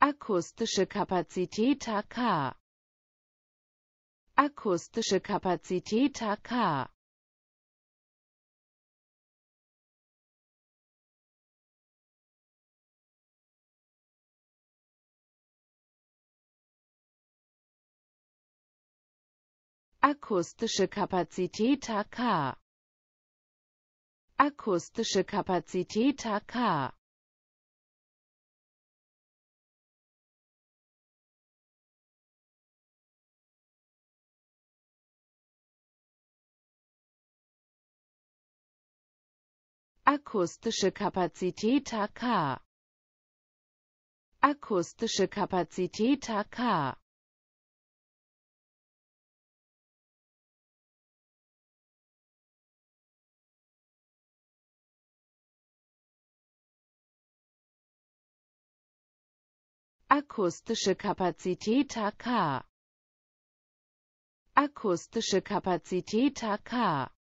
Akustische Kapazität AK. Akustische Kapazität AK. Akustische Kapazität AK. Akustische Kapazität AK. Akustische Kapazität AK. Akustische Kapazität AK. Akustische Kapazität AK. Akustische Kapazität AK.